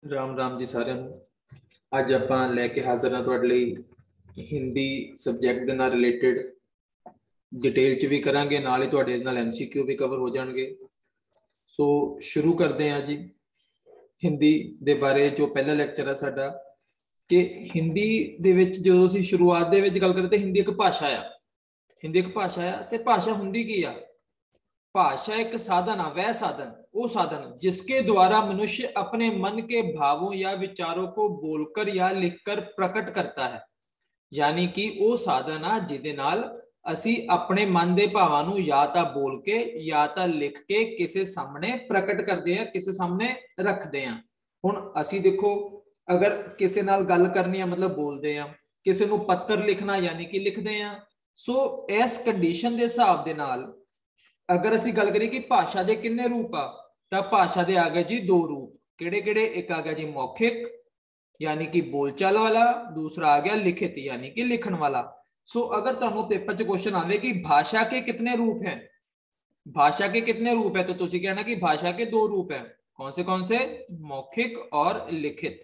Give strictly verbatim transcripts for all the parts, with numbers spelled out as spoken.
राम राम जी सारिਆਂ ਨੂੰ। ਅੱਜ ਆਪਾਂ ਲੈ ਕੇ ਹਾਜ਼ਰ ਹਾਂ ਤੁਹਾਡੇ ਲਈ ਹਿੰਦੀ ਸਬਜੈਕਟ ਦੇ ਨਾਲ ਰਿਲੇਟਡ डिटेल च भी करांगे, नाल ही तुहाडे नाल एमसीक्यू भी कवर हो जाएंगे। सो शुरू करते हैं जी हिंदी दे बारे। जो पहला लैक्चर है साडा कि हिंदी दे विच जो असीं शुरुआत दे विच गल करते, हिंदी एक भाषा आ, हिंदी एक भाषा आ ते भाषा हुंदी की आ? भाषा एक साधन आ, वह साधन, वो साधन जिसके द्वारा मनुष्य अपने मन के भावों या विचारों को बोलकर या लिखकर प्रकट करता है। यानी कि वो साधन आ जिहदे नाल ਅਸੀਂ ਆਪਣੇ ਮਨ ਦੇ ਭਾਵਾਂ ਨੂੰ ਜਾਂ ਤਾਂ ਬੋਲ ਕੇ ਜਾਂ ਤਾਂ ਲਿਖ ਕੇ ਕਿਸੇ ਸਾਹਮਣੇ ਪ੍ਰਗਟ ਕਰਦੇ ਆ, ਕਿਸੇ ਸਾਹਮਣੇ ਰੱਖਦੇ ਆ। ਹੁਣ ਅਸੀਂ ਦੇਖੋ, ਅਗਰ ਕਿਸੇ ਨਾਲ ਗੱਲ ਕਰਨੀ ਆ ਮਤਲਬ ਬੋਲਦੇ ਆ, ਕਿਸੇ ਨੂੰ ਪੱਤਰ ਲਿਖਣਾ ਯਾਨੀ ਕਿ ਲਿਖਦੇ ਆ। ਸੋ ਇਸ ਕੰਡੀਸ਼ਨ ਦੇ ਹਿਸਾਬ ਦੇ ਨਾਲ ਅਗਰ ਅਸੀਂ ਗੱਲ ਕਰੀਏ ਕਿ ਭਾਸ਼ਾ ਦੇ ਕਿੰਨੇ ਰੂਪ ਆ, ਤਾਂ ਭਾਸ਼ਾ ਦੇ ਆ ਗਏ ਜੀ ਦੋ ਰੂਪ। ਕਿਹੜੇ ਕਿਹੜੇ? ਇੱਕ ਆ ਗਿਆ ਜੀ ਮੌਖਿਕ यानी कि बोलचाल वाला, दूसरा आ गया लिखित यानी कि लिखण वाला। सो अगर तुहानू पेपर च क्वेश्चन आवे कि भाषा के कितने रूप हैं, भाषा के कितने रूप है, तो तुसी कहना कि भाषा के दो रूप हैं। कौन से कौन से? मौखिक और लिखित,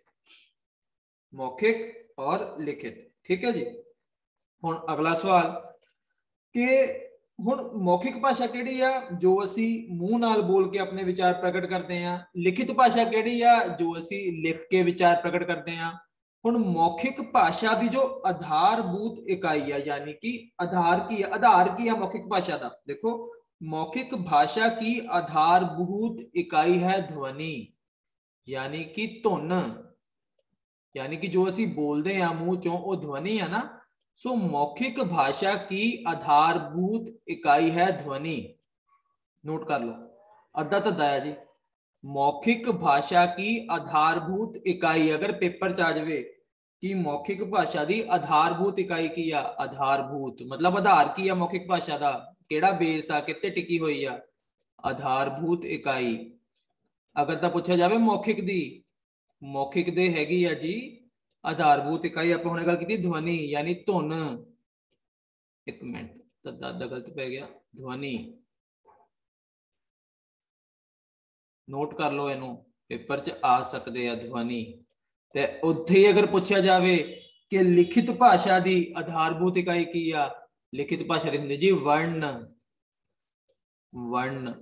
मौखिक और लिखित। ठीक है जी। हुण अगला सवाल कि ਹੁਣ ਮੌਖਿਕ ਭਾਸ਼ਾ ਕਿਹੜੀ ਆ? ਜੋ ਅਸੀਂ ਮੂੰਹ ਨਾਲ ਬੋਲ ਕੇ ਆਪਣੇ ਵਿਚਾਰ ਪ੍ਰਗਟ ਕਰਦੇ ਆ। ਲਿਖਿਤ ਭਾਸ਼ਾ ਕਿਹੜੀ ਆ? ਜੋ ਅਸੀਂ ਲਿਖ ਕੇ ਵਿਚਾਰ ਪ੍ਰਗਟ ਕਰਦੇ ਆ। ਹੁਣ ਮੌਖਿਕ ਭਾਸ਼ਾ ਦੀ ਜੋ ਆਧਾਰਭੂਤ ਇਕਾਈ ਆ, यानी कि आधार की है, आधार की है मौखिक भाषा का। देखो, मौखिक भाषा की आधारभूत इकाई है ध्वनि, यानी कि धुन, यानी कि जो ਅਸੀਂ बोलते हैं मुंह चों वो ध्वनि है ना। सो मौखिक भाषा की आधारभूत इकाई है ध्वनि। नोट कर लो, अद्धा तद्धा है जी। मौखिक भाषा की आधारभूत इकाई, अगर पेपर च आ जाए कि मौखिक भाषा की आधारभूत इकाई की आ, आधारभूत मतलब आधार की है मौखिक भाषा का, केड़ा बेस आ, कित्ते टिकी हुई आ, आधारभूत इकाई। अगर तो पूछा जाए मौखिक दी, मौखिक दे हैगी आ जी आधारभूत इकाई। आप हुणे गल कीती ध्वनि यानी धुन। एक मिनट, तद्दा गलत पै गया, ध्वनि। नोट कर लो, इनू पेपर च आ सकते हैं ध्वनि। ते उत्थे ही अगर पूछा जाए कि लिखित भाषा की आधारभूत इकाई की आ, लिखित भाषा दी हुंदी जी वर्ण, वर्ण।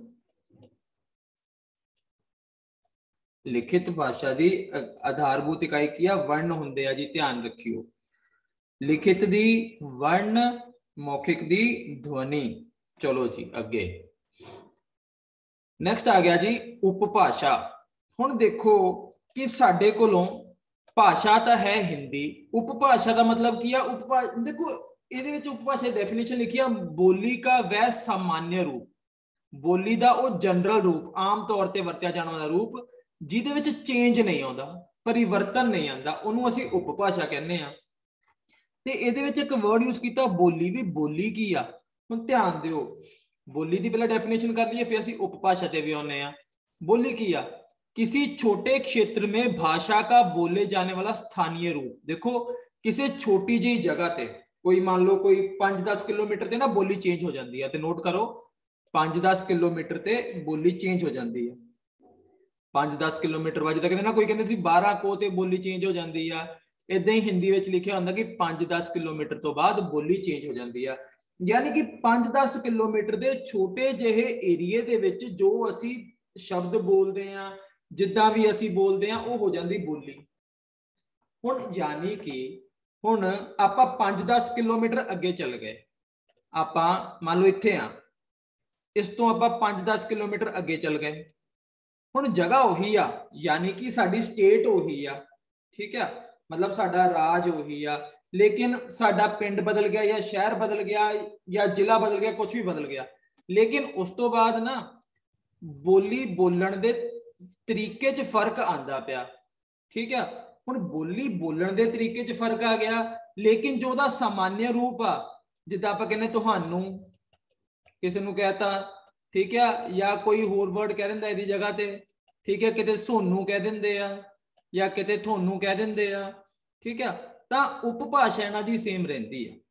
लिखित भाषा की आधारभूत इकाई की आ, वर्ण हुंदे आ जी, ध्यान रखियो। लिखित दी वर्ण, मौखिक दी ध्वनि। चलो जी अगे नेक्स्ट आ गया जी उपभाषा। हुण देखो कि साडे कोलों भाषा तो है हिंदी, उपभाषा का मतलब की है? उपभाषा देखो, इहदे विच उपभाषा डेफिनेशन लिखी है, बोली का वह सामान्य रूप, बोली का वो जनरल रूप, आम तौर पर वरत्या जाने वाला रूप जिहदे विच चेंज नहीं आउंदा, परिवर्तन नहीं आंदा, उहनूं असीं उपभाषा कहने आ। ते इहदे विच एक वर्ड यूज कीता बोली, भी बोली की आ। हुण ध्यान दिओ, बोली की पहले डेफिनेशन कर लीए, फिर असीं उपभाषा ते भी आउने आ। बोली की आ? किसी छोटे क्षेत्र में भाषा का बोले जाने वाला स्थानीय रूप। देखो, किसी छोटी जी जगह ते कोई मान लो कोई पांच दस किलोमीटर ते ना बोली चेंज हो जाती है। तो नोट करो, पांच दस किलोमीटर ते बोली चेंज हो जाती है। पांच दस किलोमीटर बाद जिद्दां कहंदे ना, कोई कहंदे सी बारह को ते बोली चेंज हो जाती है, इदां ही हिंदी विच लिखिया हुंदा कि पांच दस किलोमीटर तो बाद बोली चेंज हो जाती है। यानी कि पांच दस किलोमीटर के छोटे जिहे एरिए दे विच जो असी शब्द बोलते हैं, जिद्दां भी असी बोलते हैं, वो हो जाती बोली। हुण यानी कि हुण आपां पांच दस किलोमीटर अगे चल गए, आपां मान लो इत्थे आ, इस तो आपां पांच दस किलोमीटर अगे चल गए। हुण जगह उही आ, यानी कि साडी स्टेट उही आ, ठीक है, मतलब साडा राज उही आ, लेकिन साडा पिंड बदल गया या शहर बदल गया या जिला बदल गया, कुछ भी बदल गया, लेकिन उस तो बाद ना बोली बोलण दे तरीके च फर्क आंदा पिया। ठीक है, हुण बोली बोलण दे तरीके च फर्क आ गया, लेकिन जो दा सामान्य रूप आ, जिद्दां आपां कहने तुहानू, किसी नूं कहता, ठीक है, या कोई होर वर्ड कह दिंदा इहदी जगह ते, ठीक है, किते सोनू कह दिंदे आ या किते थोनू कह दिंदे आ, ठीक है, तां उपभाषा इन्हां दी सेम रहिंदी है।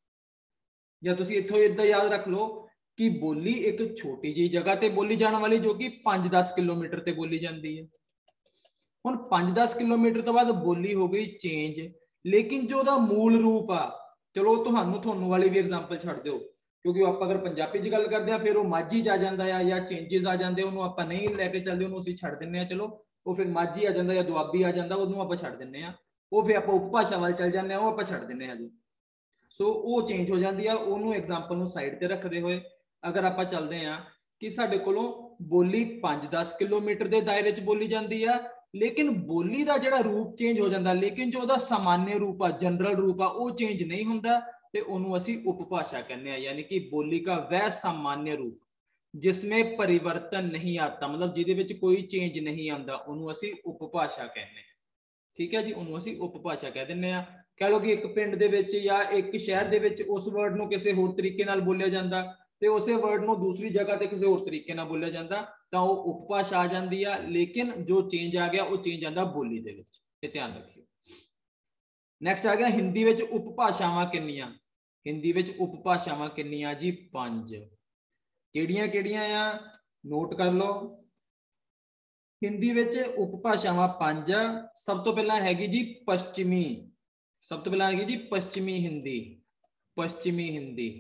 या तुसीं इत्थों इदां याद रख लो कि बोली एक छोटी जी जगह ते बोली जाने वाली, जो कि पांच दस किलोमीटर ते बोली जाती है। हुण पांच दस किलोमीटर तो बाद बोली हो गई चेंज, लेकिन जो उहदा मूल रूप आ, चलो तुहानू तुहानू वाली भी एग्जाम्पल छड्ड दिओ, क्योंकि आप अगर पंजाबी च गल करते हैं फिर वो माझी च आ जाता है या चेंजेस आ जाते, उन्होंने आप नहीं लैके चलते, उन्होंने असीं छड्ड दिंदे आ, चलो वो फिर माझी आ जाता या दुआबी आ जाता, उन्होंने आप छड्ड दिंदे आ, वो फिर आप उपभाषा वाल चल जाते हैं, वो आप छड्ड दिंदे आ जी। सो वो चेंज हो जाती है, उन्होंने एग्जाम्पल साइड पर रखते हुए अगर आप चलते हैं कि साडे कोलों बोली पांच दस किलोमीटर के दायरे च बोली जाती है, लेकिन बोली का जिहड़ा रूप चेंज हो जाता, लेकिन जो उहदा सामान्य रूप आ, जनरल रूप आ, वो चेंज नहीं होंदा, ते उन्होंने असीं उपभाषा कहने हैं, यानी कि बोली का वह सामान्य रूप जिसमें परिवर्तन नहीं आता, मतलब जिहदे विच कोई चेंज नहीं आता, उन्होंने असीं उपभाषा कहने हैं। ठीक है जी, उन्होंने असीं उपभाषा कह दिंदे आ। कह लो कि एक पिंड दे विच या एक शहर दे विच उस वर्ड नूं किसी होर तरीके नाल बोलिया जांदा, ते उसे वर्ड नूं दूसरी जगह ते किसी होर तरीके नाल बोलिया जांदा, तां वो उपभाषा आ जांदी आ, लेकिन जो चेंज आ गया वो चेंज आंदा बोली दे विच, ये ध्यान रखियो। नैक्सट आ गया हिंदी विच उपभाषावां किन्नियां, हिंदी विच उपभाषावां किन्नियां जी, पंज। किहड़ियां किहड़ियां आ, नोट कर लो। हिंदी विच उपभाषावां पंज। सब तो पहला हैगी जी पश्चिमी, सब तो पहला हैगी जी पश्चिमी हिंदी, पश्चिमी हिंदी,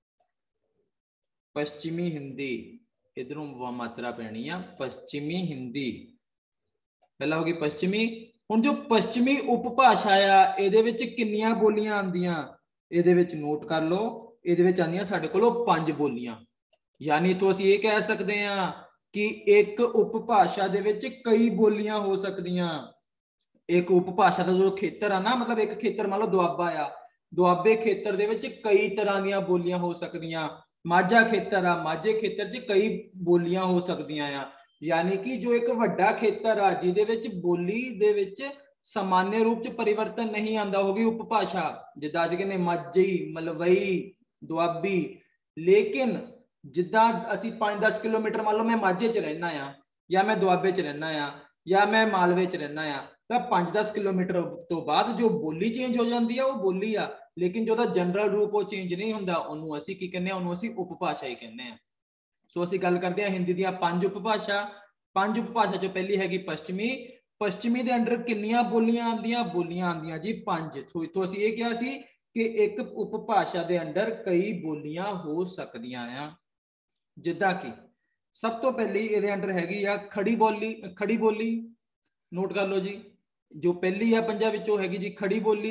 पश्चिमी हिंदी, इधरों मात्रा पैनी आ, पश्चिमी हिंदी पहला होगी पश्चिमी। हुण जो पश्चिमी उपभाषा आ, इहदे विच किन्नियां बोलियां आंदियां, इहदे विच नोट कर लो, इहदे विच आंदियां साडे कोलों पंज बोलियां, यानी तो असीं ये कह सकते हैं कि एक उपभाषा दे विच कई बोलियां हो सकदियां। एक उपभाषा का जो खेतर है ना, मतलब एक खेतर मान लो दुआबा आ, दुआबे खेतर दे विच कई तरह दीयां बोलियां हो सकदियां। माझा खेतर आ, माझे खेतर च कई बोलियां हो सकदियां आ, यानी कि जो एक वड्डा खेतर आ जिहदे विच बोली दे विच सामान्य रूप च परिवर्तन नहीं आंदा, होगी उपभाषा, जिद्दां असीं कहने माझी, मलवई, दुआबी। लेकिन जिद्दां असीं पांच दस किलोमीटर मान लो मैं माझे च रहना आ, या मैं दुआबे च रहना आ, या मैं मालवे च रहना आ, तो पांच दस किलोमीटर तो बाद जो बोली चेंज हो जाती है वो बोली आ, लेकिन जो जनरल रूप वो चेंज नहीं होंदा, उन्होंने असीं की कहने, उन्होंने असीं उपभाषा ही कहने हैं। सो असीं गल करते हैं हिंदी दीयां पंज उपभाषा। पंज उपभाषा चो पहली हैगी पश्चिमी, पश्चिमी दे अंडर किन्नियां बोलियां आंदियां, बोलियां आंदियां जी पंज। तो असीं ये कहा सी कि एक उपभाषा दे अंडर कई बोलियां हो सकदियां आ, जिद्दां कि सब तो पहली इहदे अंडर हैगी आ खड़ी बोली, खड़ी बोली, नोट कर लो जी, जो पहली है पंजा विचों हैगी जी खड़ी बोली,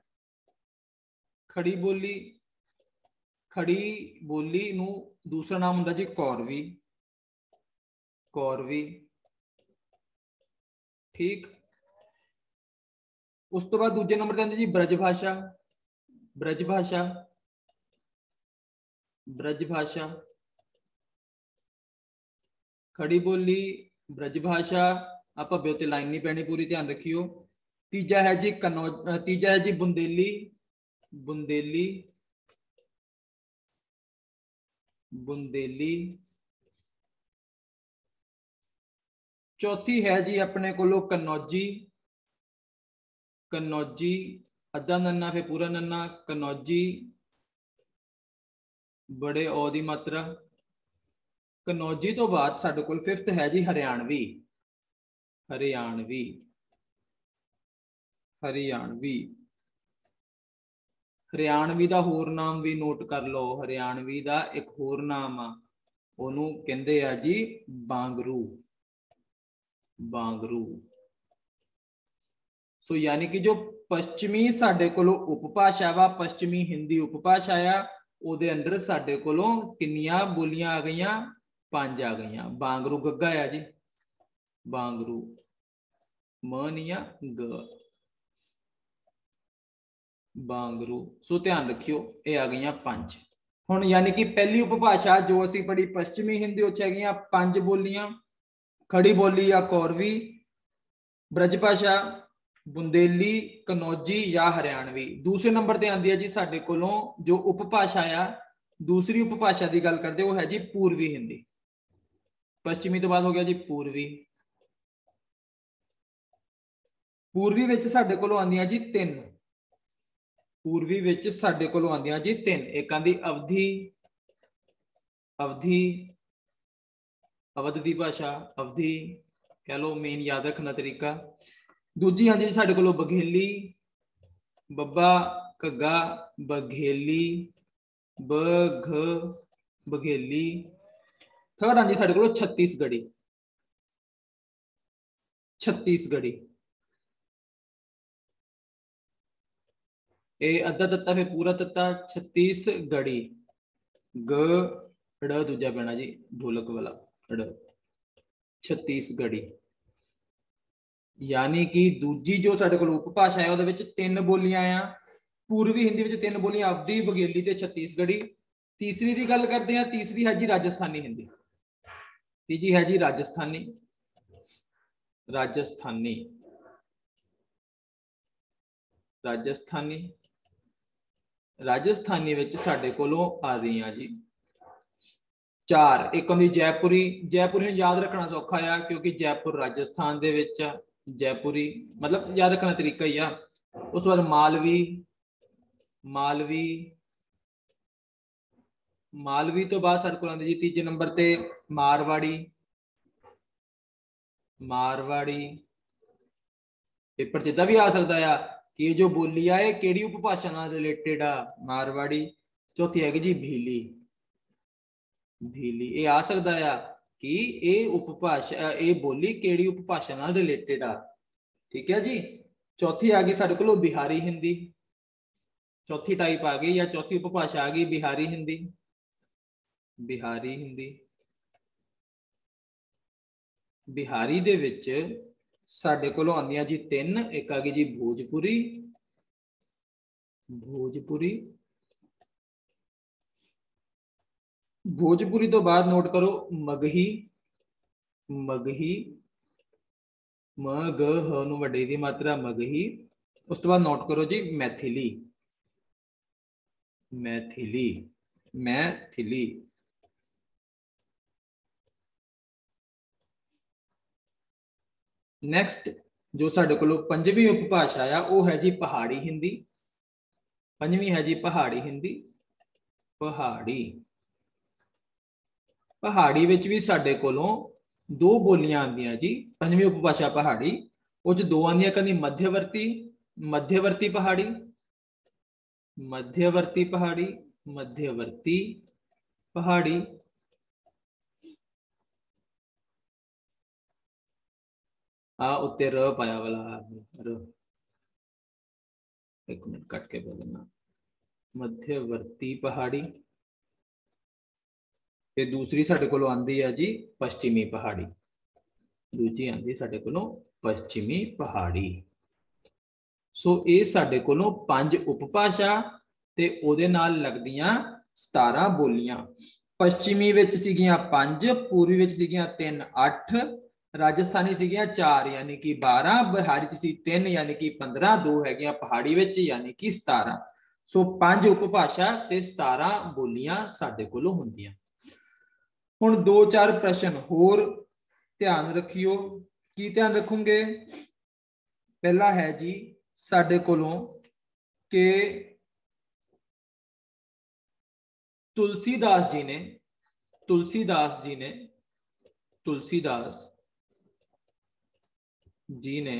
खड़ी बोली, खड़ी बोली नूं दूसरा नाम हुंदा जी कौरवी, कौरवी, ठीक। उस तो बाद दूजे नंबर ते आंदी जी ब्रजभाषा, ब्रजभाषा, ब्रजभाषा, खड़ी बोली, ब्रजभाषा, आप उत्ते लाइन नहीं पैनी पूरी, ध्यान रखियो। तीजा है जी कनौज, तीजा है जी बुंदेली, बुंदेली, बुंदेली। चौथी है जी अपने कोलो कन्नौजी, कन्नौजी, अद्धा नन्ना फिर पूरा नन्ना, कन्नौजी, बड़े ओ दी मात्रा। कन्नौजी तो बाद साडे कोल फिफ्थ है जी हरियाणवी, हरियाणवी, हरियाणवी, हरियाणवी दा होर नाम भी नोट कर लो, हरियाणवी दा एक होर नाम आ, ओनू कहंदे आ जी बांगरू, बांगरू। सो यानी कि जो पश्चिमी साडे कोलो उपभाषा वा, पश्चिमी हिंदी उपभाषा आ, उहदे अंडर साडे कोलों किन्नियां बोलियां आ गईयां, पांच आ गईयां। बांगरू गग्गा आ जी, बांगरू, म नहीं आ ग, बांगरू। सो ध्यान रखियो ये आ गई पांच। हुण यानी कि पहली उपभाषा जो असी पढ़ी पश्चिमी हिंदी उच है पांच बोलियां, खड़ी बोली या कौरवी, ब्रजभाषा, बुंदेली, कनौजी या हरियाणवी। दूसरे नंबर ते आंदी है जी साडे कोलों जो उपभाषा आ, दूसरी उपभाषा की गल करते वो है जी पूर्वी हिंदी। पश्चिमी तो बाद हो गया जी पूर्वी। पूर्वी विच साडे कोलों आंदियां जी तीन, पूर्वी विच साडे कोलों आंदियां जी तीन। एक आंदी अवधी, अवधी, अवध दी भाषा अवधी, कह लो मेन याद रखना तरीका। दूजी हाँ जी साडे कोलों बघेली, बब्बा घग्गा बघेली बघ बघेली। थर्ड हाँ जी साडे कोलों छत्तीसगढ़ी, छत्तीसगढ़ी। ए अद्धा तत्ता फिर पूरा तत्ता छत्तीसगढ़ी। ग ड़ दूजा पैना जी ढोलक वाला ड़, छत्तीसगढ़ी। यानी कि दूजी जो साडे कोल उपभाषा है उहदे विच तीन बोलियां आ। पूर्वी हिंदी विच तीन बोलियां अवधी, बघेली ते छत्तीसगढ़ी। तीसरी की गल करते हैं, तीसरी है जी राजस्थानी हिंदी। तीजी है जी राजस्थानी, राजस्थानी राजस्थानी राजस्थानी विच साडे कोलों आ रही हैं जी चार। एक होंदी जयपुरी, जयपुरी याद रखना सौखा है क्योंकि जयपुर राजस्थान दे विच आ। जयपुरी मतलब याद रखना तरीका ही आ। उस बाद मालवी, मालवी मालवी तो बाद साडे कोल आंदी जी तीजे नंबर ते मारवाड़ी, मारवाड़ी। पेपर च इदां भी आ सकता है कि ये जो बोली है किहड़ी उपभाषा नाल रिलेटेड आ, मारवाड़ी। चौथी है जी भीली, भीली ये आ सकता है कि ये उपभाषा ये बोली किहड़ी उपभाषा नाल रिलेटेड आ। ठीक है जी। चौथी आ गई साडे कोल बिहारी हिंदी, चौथी टाइप आ गई या चौथी उपभाषा आ गई बिहारी हिंदी, बिहारी हिंदी। बिहारी दे विच साडे कोलों आंदियां जी तीन। एक आ गई जी भोजपुरी, भोजपुरी भोजपुरी तो बाद नोट करो मगही, मगही म ग ह नूं वड्डे दी मात्रा मगही। उस तो बाद नोट करो जी मैथिली, मैथिली मैथिली। नैक्सट जो साडे कोलों पंजवीं उपभाषा आ वो है जी पहाड़ी हिंदी। पंजवीं है जी पहाड़ी हिंदी, पहाड़ी। पहाड़ी विच भी साडे कोलों दो बोलियां आंदियां जी। पंजवीं उपभाषा पहाड़ी उह च दो आंदियां, कदी मध्यवर्ती, मध्यवर्ती पहाड़ी, मध्यवर्ती पहाड़ी, मध्यवर्ती पहाड़ी। आ उत्ते र पाया वाला र, एक मिनट कट के बोलना, मध्यवर्ती पहाड़ी। फिर दूसरी साडे कोलों आंदी है जी पश्चिमी पहाड़ी, दूजी आंदी साडे कोलों पश्चिमी पहाड़ी। सो ये साडे कोलों पंज उपभाषा ते ओदे नाल लगदियां सतारां बोलियां। पश्चिमी विच सीगियां पंज, पूर्वी विच सीगियां तीन अठ, राजस्थानी सीगियां चार यानी कि बारह, बिहारी च सी तीन यानी कि पंद्रह, दो हैगियां पहाड़ी विच यानी कि सतारां। सो पंज उपभाषा ते सतारां बोलियां साडे कोलों हुंदियां। हुण दो चार प्रश्न होर ध्यान रखियो। की ध्यान रखोगे? पहला है जी साडे कोलों के तुलसीदास जी ने, तुलसीदास जी ने तुलसीदास जी ने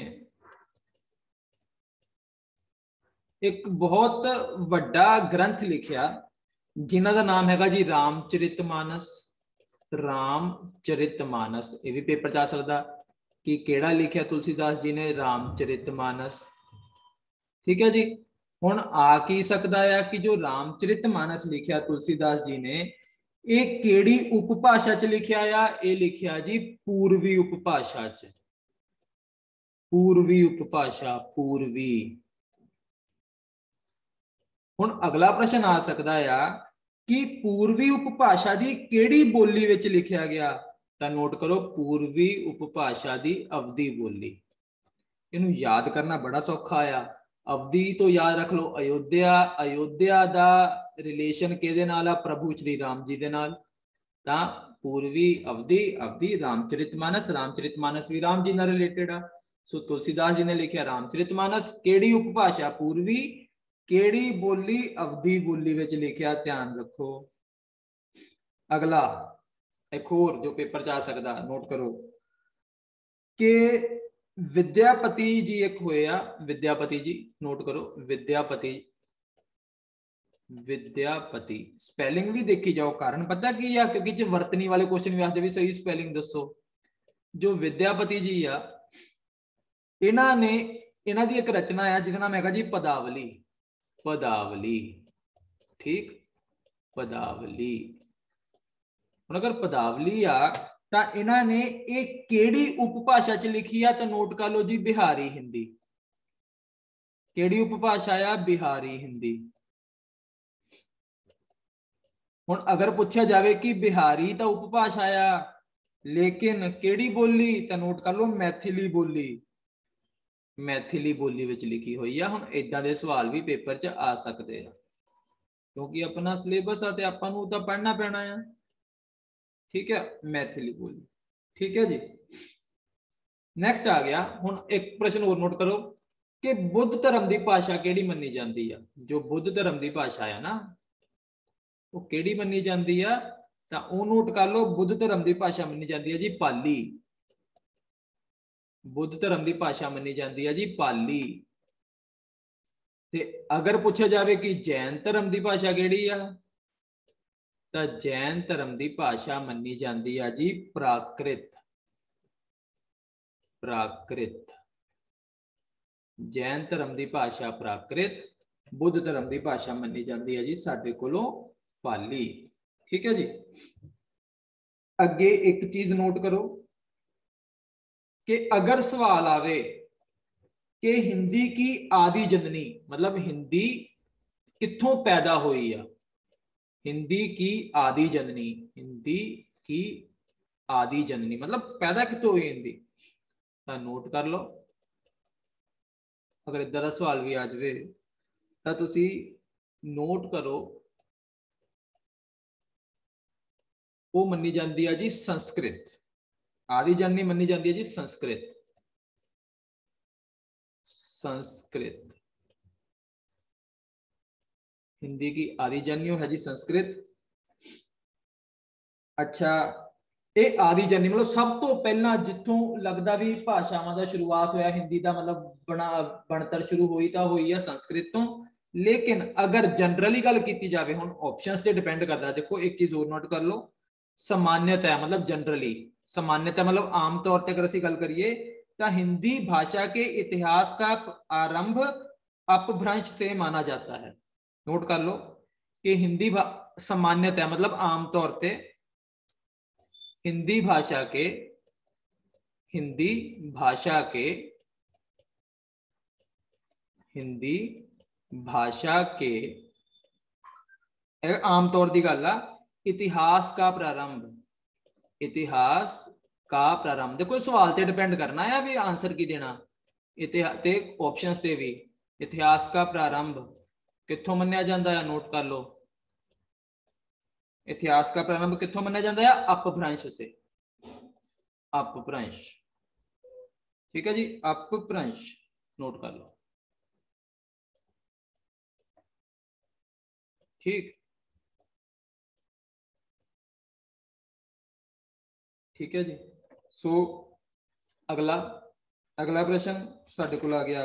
एक बहुत वड्डा ग्रंथ लिखिया जिन्हां दा नाम हैगा जी रामचरितमानस, रामचरितमानस। ये भी पेपर च आ सकदा कि केड़ा लिखिया तुलसीदास जी ने, रामचरितमानस। ठीक है जी। हुण आ की सकदा है कि जो रामचरितमानस लिखिया तुलसीदास जी ने ये केड़ी उपभाषा च लिखिया आ? ये लिखिया जी पूर्वी उपभाषा च, पूर्वी उपभाषा, पूर्वी। हुण अगला प्रश्न आ सकता है कि पूर्वी उपभाषा की केड़ी बोली विच लिखिया गया? तो नोट करो पूर्वी उपभाषा की अवधी बोली। इनू याद करना बड़ा सौखा आ। अवधी तो याद रख लो अयोध्या, अयोध्या दा रिलेशन किहदे नाल आ? प्रभु श्री राम जी दे नाल। तां पूर्वी अवधी, अवधी रामचरितमानस, रामचरितमानस श्री राम जी नाल रिलेटेड आ। सो तुलसीदास जी ने लिखिया रामचरितमानस। केड़ी उपभाषा? पूर्वी। केड़ी बोली? अवधी बोली विच लिखिया, ध्यान रखो। अगला एक होर जो पेपर च आ सकदा, नोट करो। कि विद्यापति जी एक होए आ, विद्यापति जी नोट करो, विद्यापति विद्यापति स्पेलिंग भी देखी जाओ, कारण पता की आ, क्योंकि जो वर्तनी वाले क्वेश्चन भी आते भी सही स्पेलिंग दसो। जो विद्यापति जी आ, इन्हां ने इन्हां दी एक रचना है जिसका नाम है जी पदावली, पदावली, ठीक, पदावली। हुण अगर पदावली आ तो इन्हां ने एक केड़ी उपभाषा च लिखी आ, तो नोट कर लो जी बिहारी हिंदी। केड़ी उपभाषा आ? बिहारी हिंदी। हुण अगर पूछा जाए कि बिहारी तो उपभाषा आ लेकिन केड़ी बोली, तो नोट कर लो मैथिली बोली, मैथिली बोली विच लिखी हुई है। हुण इदां दे सवाल भी पेपर च आ सकते हैं क्योंकि अपना सिलेबस आ ते आपां नूं तां पढ़ना पैना है, ठीक है, मैथिली बोली, ठीक है जी। नेक्स्ट आ गया, हुण एक प्रश्न और नोट करो कि बुद्ध धर्म की भाषा केड़ी मन्नी जाती है। जो बुद्ध धर्म की भाषा है ना वो केड़ी मन्नी जाती है, तो वो नोट कर लो, बुद्ध धर्म की भाषा मन्नी जाती है जी पाली। बुद्ध धर्म की भाषा मन्नी जाती है जी पाली। ते अगर पूछा जाए कि जैन धर्म की भाषा केड़ी आ, तो जैन धर्म की भाषा मन्नी जाती है जी प्राकृत, प्राकृत। जैन धर्म की भाषा प्राकृत, बुद्ध धर्म की भाषा मन्नी जाती है जी साडे कोलों पाली, ठीक है जी। अगे एक चीज नोट करो कि अगर सवाल आवे कि हिंदी की आदि जननी, मतलब हिंदी कित्थों पैदा हुई है, हिंदी की आदि जननी, हिंदी की आदि जननी मतलब पैदा कित्थों हुई हिंदी, तो नोट कर लो। अगर इधर सवाल भी आ जाए तो तुसी नोट करो, वो मन्नी जाती है जी संस्कृत। आदि जननी मन्नी जाती है जी संस्कृत, संस्कृत। हिंदी की आदि जननी है जी संस्कृत। अच्छा, ये आदि जननी मतलब सब तो पहला जिथों लगता भी भाषावां दा शुरुआत होया हिंदी दा मतलब बना बनतर शुरू हुई तो हुई है संस्कृत तो। लेकिन अगर जनरली गल की जाए हुण ऑप्शंस ते डिपेंड करता है। देखो एक चीज और नोट कर लो, सामान्यतः मतलब जनरली, सामान्यतः मतलब आम तौर पर अगर असीं गल करिए तो हिंदी भाषा के इतिहास का आरंभ अपभ्रंश से माना जाता है। नोट कर लो कि हिंदी सामान्यतः मतलब आम तौर पर हिंदी भाषा के, हिंदी भाषा के, हिंदी भाषा के आमतौर की गल आ इतिहास का प्रारंभ, इतिहास का प्रारंभ। देखो सवाल ते डिपेंड करना है भी आंसर की देना, इतिहास ते ऑप्शंस ते भी। इतिहास का प्रारंभ कित्थों मन्निया जाता है, नोट कर लो, इतिहास का प्रारंभ कित्थों मन्निया जाता है, अपभ्रंश से, अपभ्रंश, ठीक है जी, अपभ्रंश नोट कर लो, ठीक, ठीक है जी। सो अगला अगला प्रश्न साडे कोल आ गया,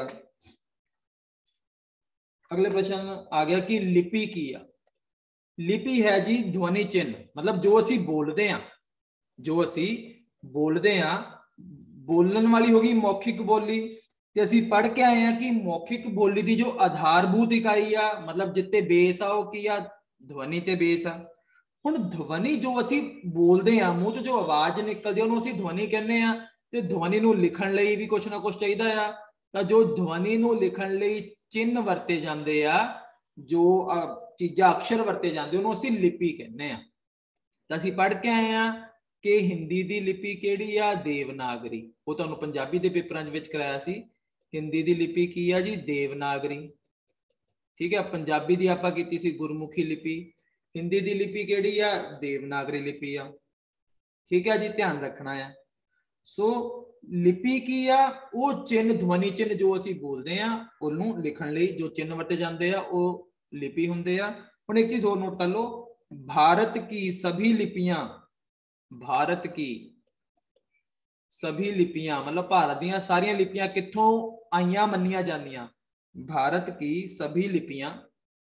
अगले प्रश्न आ गया कि लिपि की है। लिपि है जी ध्वनि चिन्ह, मतलब जो असी बोलते हैं, जो असी बोलते हैं, बोलन वाली होगी मौखिक बोली, ते असी पढ़ के आए हैं कि मौखिक बोली की जो आधारभूत इकाई आ मतलब जिते बेस आ की आ ध्वनि ते बेस आ। हुण ध्वनि जो असी बोलते हैं मूँह चों जो आवाज निकलती है उन्होंने असी ध्वनि कहने आ, ते ध्वनि नूं लिखण लई भी कुछ ना कुछ चाहिए आ, तां जो ध्वनि नूं लिखण लई चिन्ह वरते जांदे आ, जो चीज़ां अक्षर वरते जाते उन्होंने असी लिपि कहने आ। तां असी पढ़ के आए हैं कि हिंदी की लिपि केड़ी आ, देवनागरी। वो तुहानूं पंजाबी के पेपरां विच कराया सी, हिंदी की लिपि की आ जी देवनागरी, ठीक है। पंजाबी की आपां कीती सी गुरमुखी लिपि, हिंदी की लिपि केड़ी आ, देवनागरी लिपि आ, ठीक है जी, ध्यान रखना है। सो लिपि की आ वो चिन्ह ध्वनि चिन्ह जो असी बोलते हैं उन्होंने लिखण लई जो चिन्ह वरते जाते हैं वो लिपि हुंदे आ। हुण एक चीज और नोट कर लो, भारत की सभी लिपियां, भारत की सभी लिपियां मतलब भारत दी सारियां लिपियां कित्थों आईयां मन्नियां जांदियां? भारत की सभी लिपियां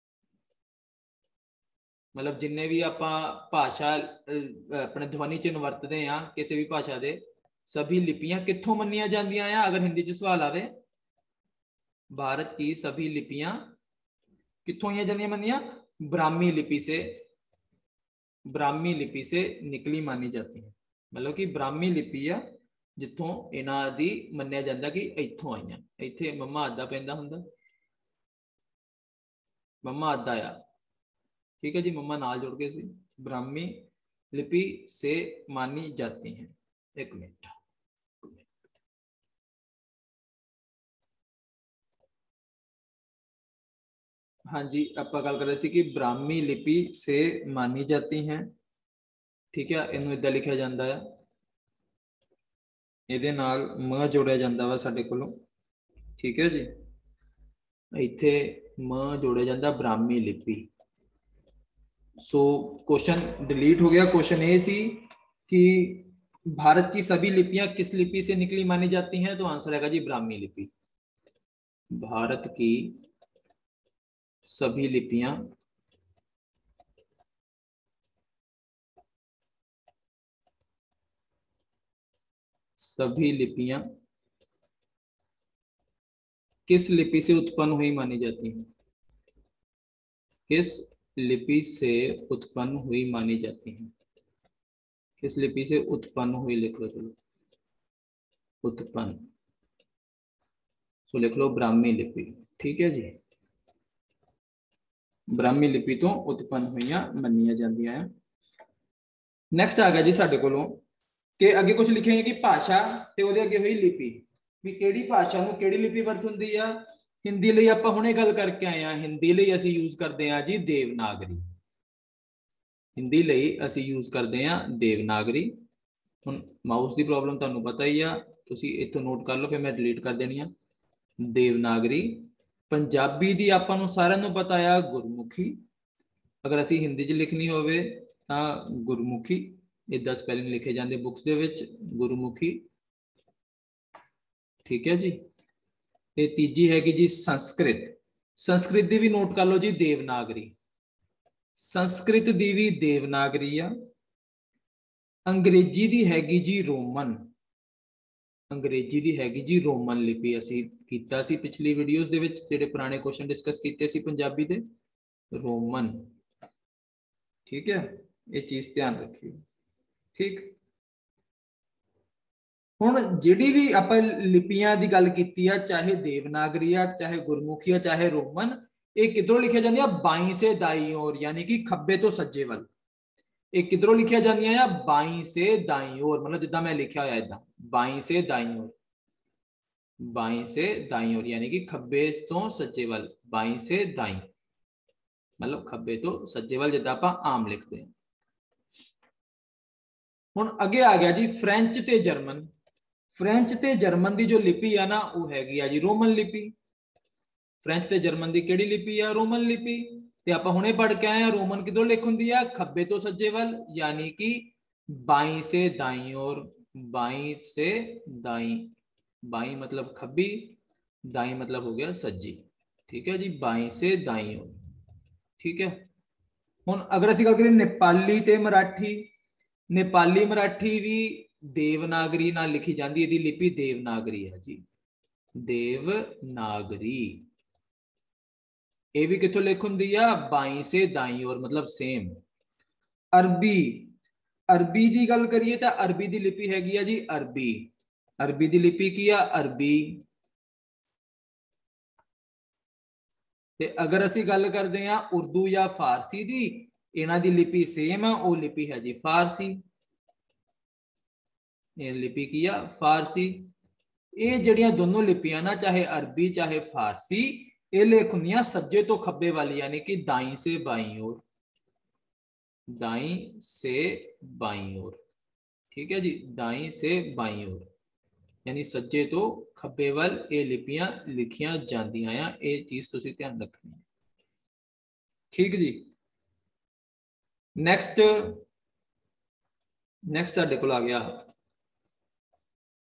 मतलब जिन्ने भी आपां भाषा अपने ध्वनि चिन्ह वरतदे आ किसी भी भाषा दे, सभी लिपियां कित्थों मन्नियां जांदियां आ? अगर हिंदी च सवाल आवे, भारत की सभी लिपियां कित्थों आईयां जांदियां मन्नियां? ब्राह्मी लिपि से, ब्राह्मी लिपि से निकली मानी जाती है। मतलब कि ब्राह्मी लिपि आ जिथों इन्हां दी मन्निया जांदा कि इत्थों आईयां। इत्थे मम्मा आदा पैंदा हुंदा, मम्मा आदा आ, ठीक है जी, मम्मा नाल जोड़ के सी ब्राह्मी लिपि से मानी जाती है। एक मिनट, हाँ जी, ਆਪਾਂ ਗੱਲ ਕਰ ਰਹੇ ਸੀ कि ब्राह्मी लिपि से मानी जाती हैं, ठीक है। इनू इदां लिखिया जांदा है, ਇਹਦੇ ਨਾਲ म जोड़िया जांदा वा साडे कोलों, ठीक है जी। इत्थे म जोड़िया जांदा ब्राह्मी लिपि। सो क्वेश्चन डिलीट हो गया। क्वेश्चन ये सी कि भारत की सभी लिपियां किस लिपि से निकली मानी जाती हैं? तो आंसर आएगा जी ब्राह्मी लिपि। भारत की सभी लिपियां सभी लिपियां किस लिपि से उत्पन्न हुई मानी जाती हैं? किस लिपि से उत्पन्न हुई मानी जाती हैं? किस लिपि से उत्पन्न हुई लिख लो, चलो उत्पन्न, तो लिख लो ब्राह्मी लिपि, ठीक है जी। ब्राह्मी लिपि तो उत्पन्न हुई मन्निया जांदियां हैं। नैक्सट आ गया जी साडे कोलों कि अगे कुछ लिखे है कि भाषा ते उहदे अगे हुई लिपि, भी किहड़ी भाषा नूं किहड़ी लिपि वरत हुंदी आ। हिंदी लई आपां हुणे गल करके आए हैं, हिंदी लई असीं यूज करते हैं जी देवनागरी। हिंदी लई असीं यूज करते हैं देवनागरी। हुण माउस की प्रॉब्लम तुहानूं पता ही आ, तुसीं इत्थों नोट कर लो, फिर मैं डिलीट कर देनी आ। देवनागरी पंजाबी दी आपां नूं सारिआं नूं पता आ गुरमुखी। अगर असीं हिंदी च लिखनी होवे तां गुरमुखी, इदां स्पैलिंग लिखे जाते बुक्स दे विच, गुरमुखी, ठीक है जी। ते तीजी हैगी जी संस्कृत। संस्कृत दी भी नोट कर लो जी देवनागरी। संस्कृत दी भी देवनागरी आ। अंग्रेजी दी हैगी जी रोमन। अंग्रेजी दी हैगी जी रोमन लिपि। असीं कीता सी पिछली वीडियोस दे विच जिहड़े पुराने क्वेश्चन डिस्कस कीते सी पंजाबी दे, रोमन, ठीक है। ये चीज ध्यान रखियो, ठीक। हुण जिहड़ी भी आपां लिपियां दी गल कीती आ, चाहे देवनागरी आ, चाहे गुरमुखी आ, चाहे रोमन, ये किधरों लिखिया जांदियां? बाई से दाई ओर, यानी कि खब्बे तो सज्जे वल। ये किधरों लिखिया जांदियां आ? बाई से दाई ओर, मतलब जिद्दां मैं लिखिया होया इदां, बाई से दाई ओर, बाई से दाई ओर, यानी कि खब्बे तो सज्जे वल, बाई से दाई, मतलब खब्बे तो सज्जे वल, जिद्दां आपां आम लिखते हैं। हुण अगे आ गया जी फ्रेंच ते जर्मन। फ्रेंच ते जर्मन की जो लिपि है ना, वो हैगी आ जी रोमन लिपि। फ्रेंच ते जर्मन की किहड़ी लिपि आ? रोमन लिपि। ते आपां हुणे पढ़ के आए हैं रोमन किधरों लिख हुंदी आ? खब्बे तो सज्जे वल, यानी कि बाई से दाई ओर, बाई से दाई, बाई मतलब खब्बी, दाई मतलब हो गया सज्जी, ठीक है जी, बाई से दाई ओर, ठीक है। हुण अगर असीं गल करिए नेपाली ते मराठी, नेपाली मराठी भी देवनागरी नाल लिखी जाती, है लिपि देवनागरी है जी, देवनागरी। ये भी कितों लिख हुंदी आ? बाई से दाई ओर, मतलब सेम। अरबी, अरबी की गल करिए तो अरबी की लिपि हैगी आ जी अरबी। अरबी की लिपि की आ? अरबी। ते अगर असीं गल करते हैं उर्दू या फारसी की, इन्हां दी लिपि सेम है, वो लिपि है जी फारसी। ये लिपि की आ? फारसी। ये जड़ियां दोनों लिपियां ना, चाहे अरबी चाहे फारसी, ये लिख हुंदियां सज्जे तो खब्बे वाली, यानी कि दाई से बाई ओर, दाई से बाई ओर, ठीक है जी, दाई से बाई ओर, यानी सज्जे तो खब्बे वाल ये लिपियां लिखियां जांदियां आ। ये चीज तुसीं ध्यान रखनी है, ठीक जी। नैक्सट, नैक्सट साडे कोल आ गया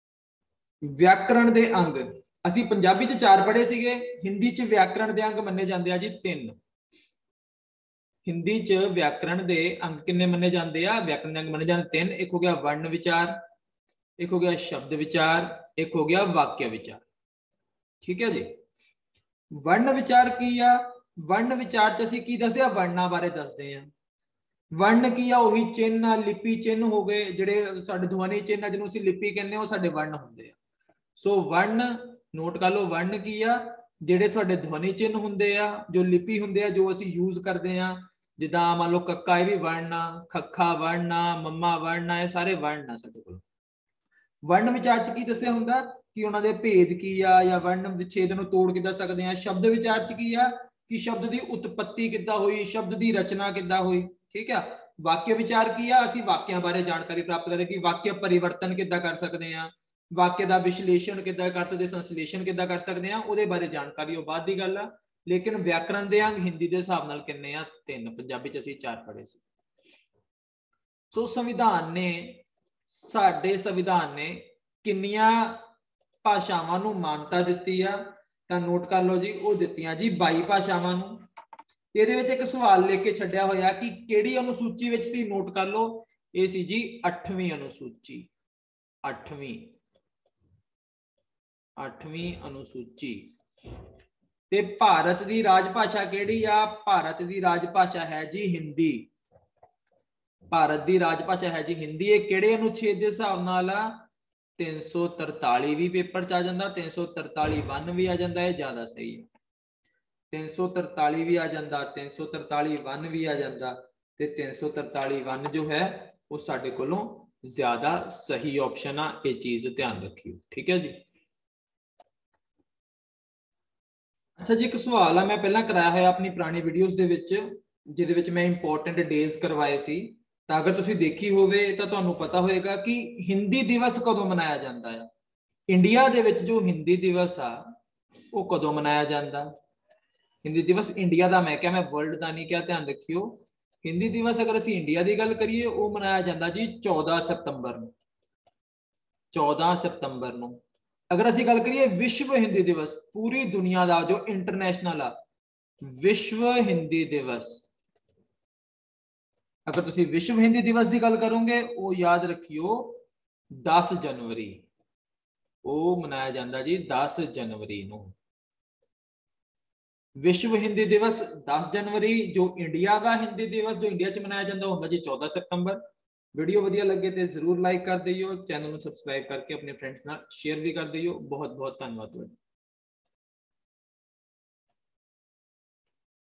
व्याकरण दे अंग ਅਸੀਂ ਪੰਜਾਬੀ ਚ ਚਾਰ ਪੜ੍ਹੇ ਸੀਗੇ, ਹਿੰਦੀ ਚ व्याकरण ਦੇ ਅੰਗ ਮੰਨੇ ਜਾਂਦੇ ਆ ਜੀ ਤਿੰਨ। हिंदी च व्याकरण दे अंग किन्ने मन्ने जाते हैं? व्याकरण अंग मन्ने जाते तीन। एक हो गया वर्ण विचार, एक हो गया शब्द विचार, एक हो गया वाक्य विचार। ठीक है जी। वर्ण विचार की आ? वर्ण विचार च असीं की दसिया? वर्णा बारे दसदे हैं। वर्ण की आ? उही चिन्ह, लिपि चिन्ह हो गए जिहड़े साडे ध्वनि चिन्ह जिन्हों असीं लिपि कहने वो साडे वर्ण हुंदे आ। सो वर्ण नोट कर लो, वर्ण की आ? जिहड़े साडे ध्वनि चिन्ह हुंदे आ, जो लिपि हुंदे आ, जो असीं यूज करदे आ। जिदा मान लो कक्का ये भी वर्ण आ, खखा वर्ण आ, मम्मा वर्ण आ, ये सारे वर्ण आ साडे कोल। वर्ण विचार च की दस्सिया हुंदा कि उन्हां दे भेद की आ या वर्ण विच्छेद नूं तोड़ के दस सकदे आ। शब्द विचार च की आ कि शब्द की उत्पत्ति किद्दां होई, शब्द की रचना किद्दां होई। ठीक है। वाक्य विचार की आ? असीं वाक्यां बारे जानकारी प्राप्त करदे कि वाक्य परिवर्तन किद्दां कर सकदे आ, वाक्य का विश्लेषण किद्दां कर सकदे, संश्लेषण किद्दां कर सकदे आ, उहदे बारे जानकारी वो बाद दी गल आ। लेकिन व्याकरण दे अंग हिंदी दे हिसाब नाल किन्ने आ? तीन। पंजाबी च असीं चार पढ़े सी। सो संविधान ने, साडे संविधान ने किन्नियां भाषावां नूं मानता दित्ती आ? तां नोट कर लो जी, वो दित्तियां जी बाई भाषावां नूं। ਇਹਦੇ ਵਿੱਚ ਇੱਕ सवाल लिख के ਛੱਡਿਆ ਹੋਇਆ कि ਕਿਹੜੀ अनुसूची ਵਿੱਚ ਸੀ? नोट कर लो, ਇਹ ਸੀ जी अठवीं अनुसूची। अठवीं अठवीं अनुसूची। ते भारत की राजभाषा केड़ी आ? भारत की राजभाषा है जी हिंदी। भारत की राजभाषा है जी हिंदी। ये केड़े अनुच्छेद के हिसाब नाल आ? तीन सौ तरताली भी पेपर च आ जांदा, तीन सौ तरताली वन भी आ जांदा, है ज्यादा सही है। तीन सौ तरताली भी आ जांदा, तीन सौ तरताली वन भी आ जांदा, ते तीन सौ तरताली वन जो है वो साडे कोलों ज्यादा सही ऑप्शन आ। ये चीज ध्यान रखियो। ठीक है जी। अच्छा जी, एक सवाल है मैं पहला कराया है अपनी पुरानी वीडियोस दे विच, जिहदे विच मैं इंपोर्टेंट डेज करवाए सी। तां अगर तुसीं देखी होवे तां तुहानूं पता होएगा कि हिंदी दिवस कदों मनाया जाता है। इंडिया दे विच जो हिंदी दिवस आ वो कदों मनाया जाता? हिंदी दिवस इंडिया दा, मैं क्या मैं वर्ल्ड दा नहीं क्या, ध्यान रखियो। हिंदी दिवस अगर असीं इंडिया की गल करिए वो मनाया जाता जी चौदह सितंबर नूं। चौदह सितंबर नूं। अगर असीं गल करिए विश्व हिंदी दिवस, पूरी दुनिया का जो इंटरनेशनल आ विश्व हिंदी दिवस, अगर तुसीं विश्व हिंदी दिवस की गल करोगे वो याद रखियो दस जनवरी, वो मनाया जाता जी दस जनवरी नूं। विश्व हिंदी दिवस दस जनवरी। जो इंडिया का हिंदी दिवस जो इंडिया च मनाया जाता होगा जी चौदह सितंबर। वीडियो वधिया लगे तो जरूर लाइक कर दियो, चैनल को सबसक्राइब करके अपने फ्रेंड्स नाल शेयर भी कर दियो। बहुत बहुत धन्यवाद।